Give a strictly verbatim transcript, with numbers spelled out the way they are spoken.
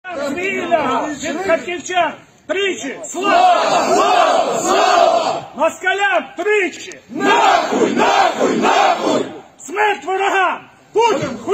Звільного від харківчан тричі слава! Слава! Слава! Москалям тричі! Нахуй! Нахуй! Нахуй! Смерть ворогам! Путін!